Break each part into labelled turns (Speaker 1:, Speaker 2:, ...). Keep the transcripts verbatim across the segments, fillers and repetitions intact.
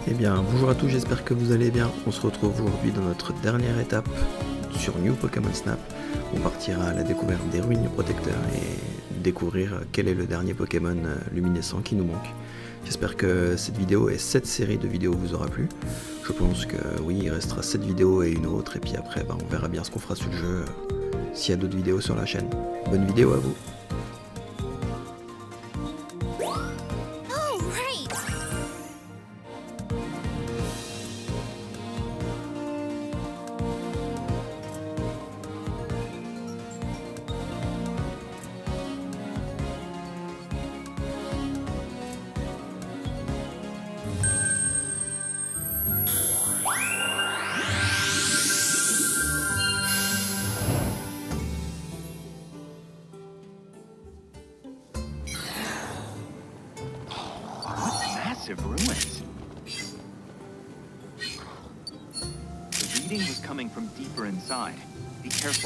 Speaker 1: Eh bien, bonjour à tous, j'espère que vous allez bien. On se retrouve aujourd'hui dans notre dernière étape sur New Pokémon Snap. On partira à la découverte des ruines du protecteur et découvrir quel est le dernier Pokémon luminescent qui nous manque. J'espère que cette vidéo et cette série de vidéos vous aura plu. Je pense que oui, il restera cette vidéo et une autre, et puis après, bah, on verra bien ce qu'on fera sur le jeu, s'il y a d'autres vidéos sur la chaîne. Bonne vidéo à vous!
Speaker 2: Ruins. The reading was coming from deeper inside. Be careful.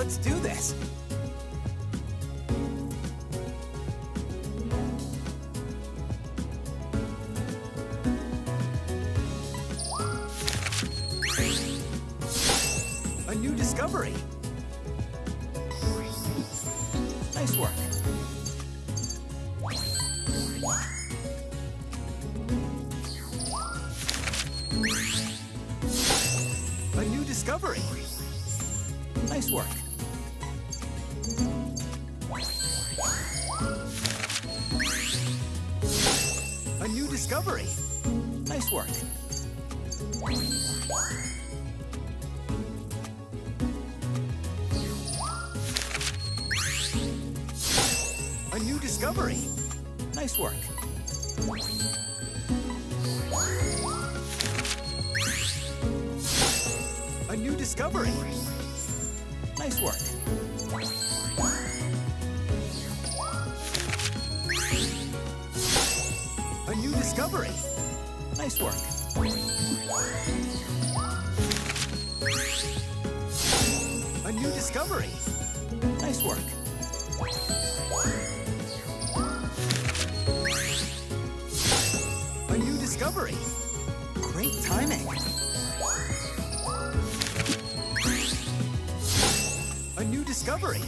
Speaker 3: Let's do this. A new discovery. Nice work. A new discovery. Nice work. A new discovery. Nice work. A new discovery. Nice work. A new discovery. Nice work. A new discovery. Nice work. A new discovery. Nice work. A new discovery. Great timing. A new discovery.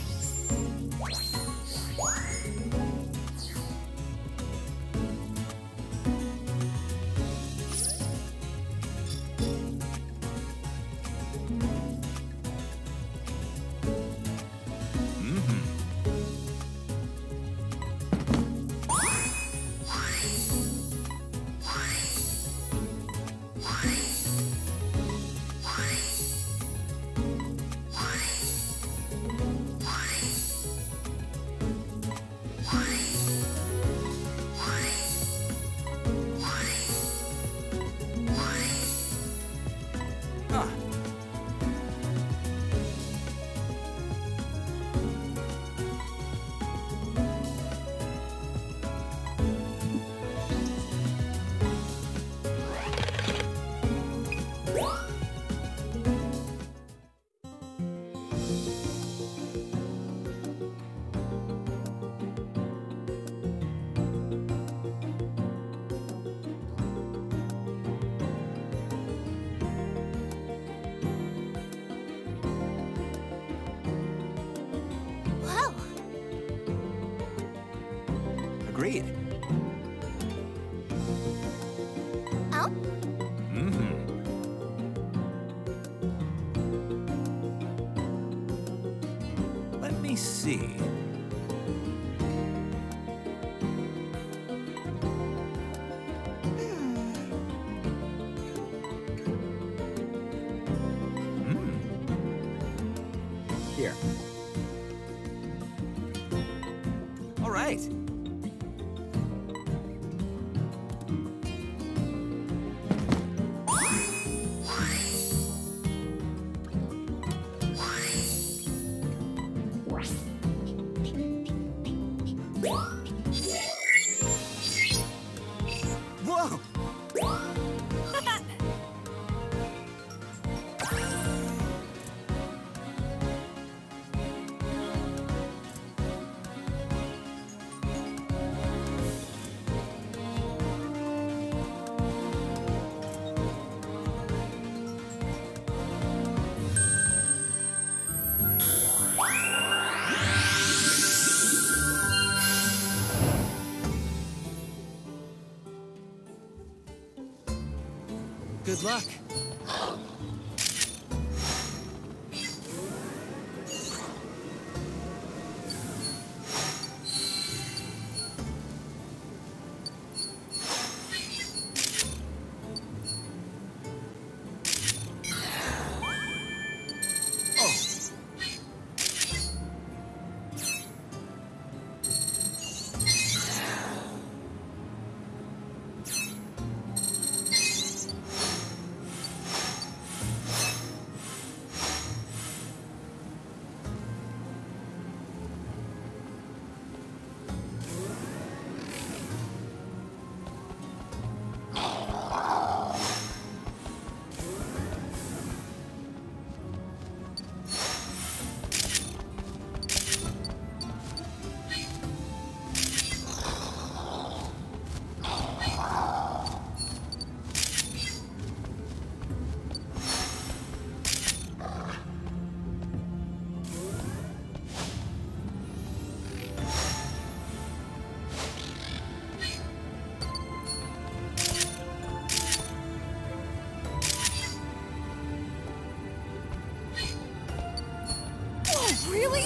Speaker 3: Agreed.
Speaker 4: Oh?
Speaker 3: Mm-hmm. Let me see. Mm. Here. All right. Whoa! Good luck.
Speaker 4: Really?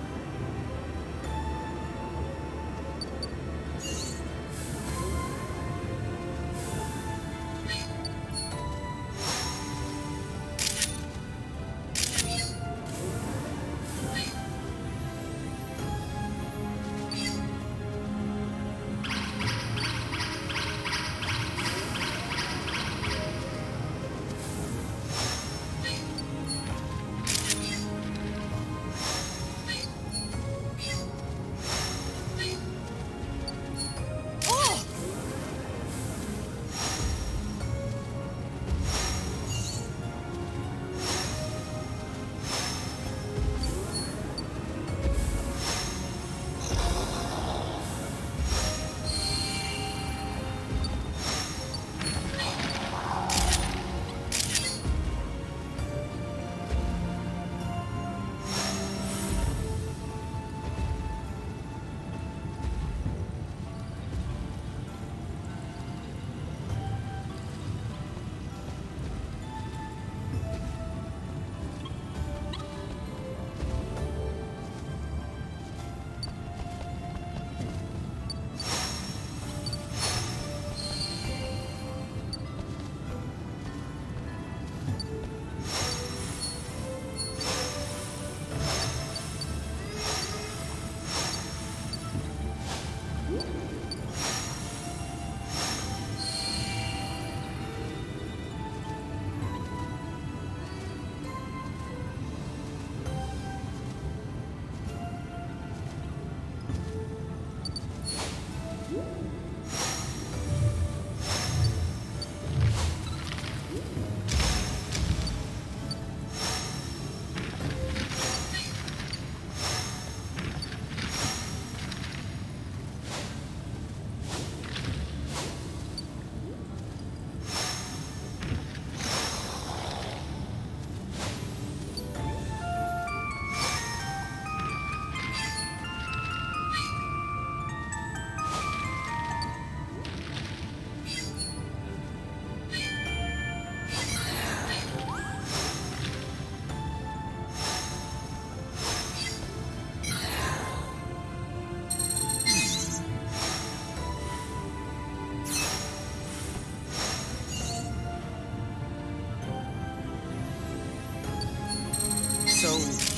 Speaker 3: So...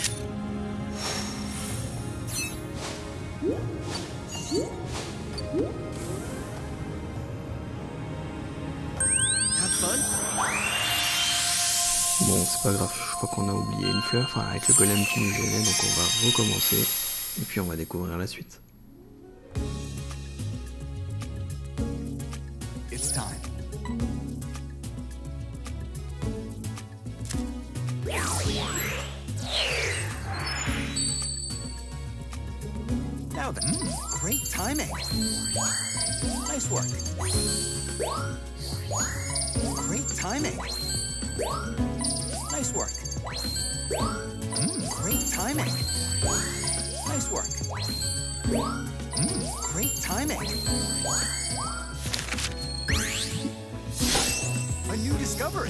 Speaker 3: Have fun?
Speaker 1: Bon, c'est pas grave, je crois qu'on a oublié une fleur, enfin avec le golem qui nous gênait, donc on va recommencer, et puis on va découvrir la suite.
Speaker 3: It's time. Now then, mm, great timing. Nice work. Great timing. Nice work. Mm, great timing. Nice work. Mm, great timing. A new discovery.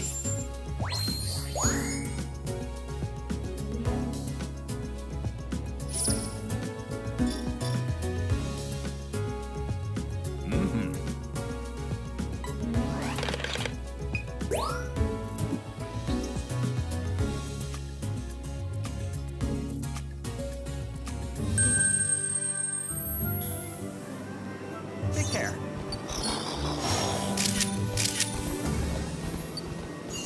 Speaker 3: Take care.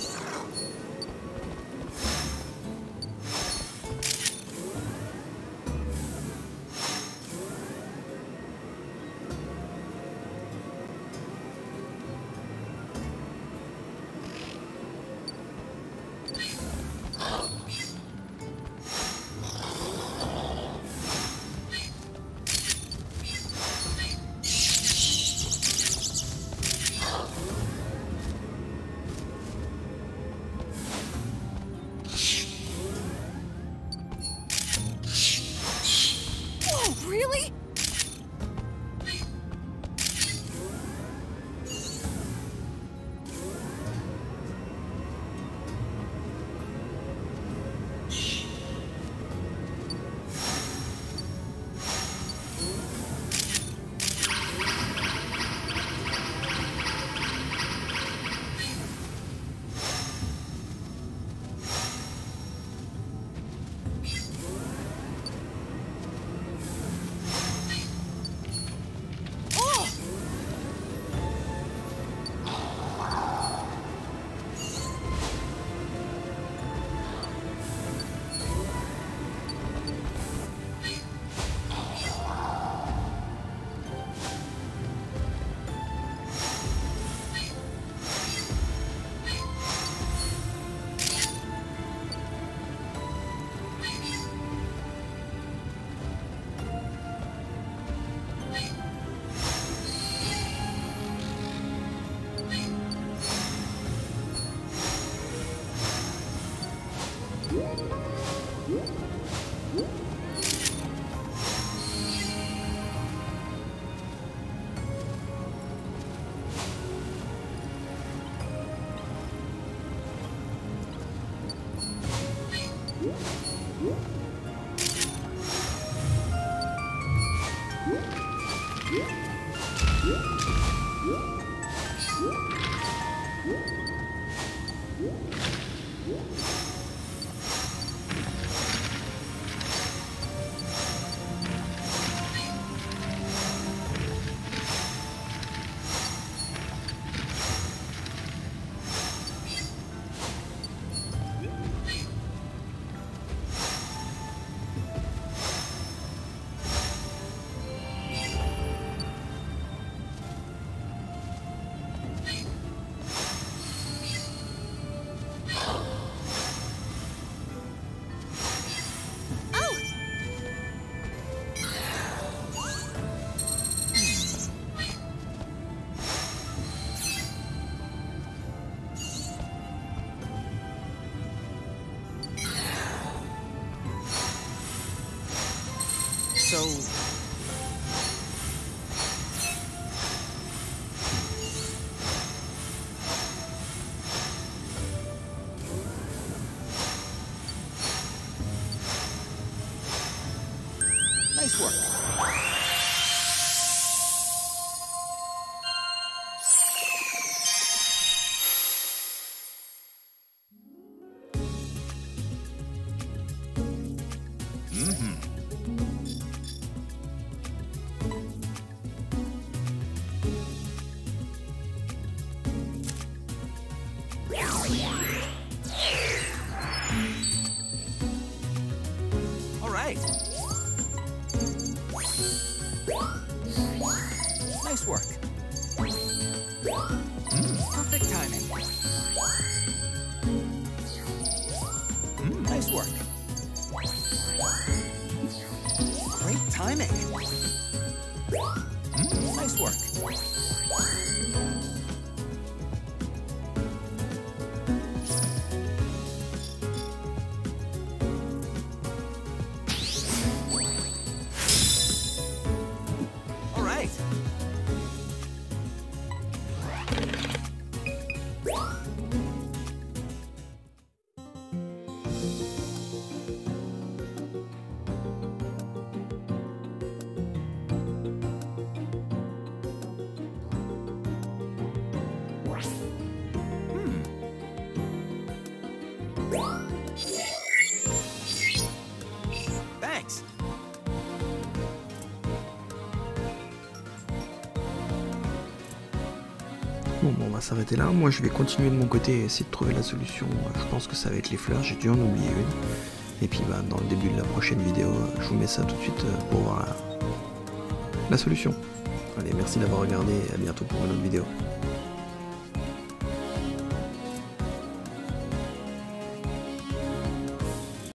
Speaker 3: So... Nice work. All right. Nice work. Mm, perfect timing. Mm, nice work. Great timing. Mm, nice work. All right. Thanks.
Speaker 1: Bon, bon, on va s'arrêter là. Moi, je vais continuer de mon côté et essayer de trouver la solution. Je pense que ça va être les fleurs. J'ai dû en oublier une. Et puis, bah, dans le début de la prochaine vidéo, je vous mets ça tout de suite pour voir la, la solution. Allez, merci d'avoir regardé et à bientôt pour une autre vidéo.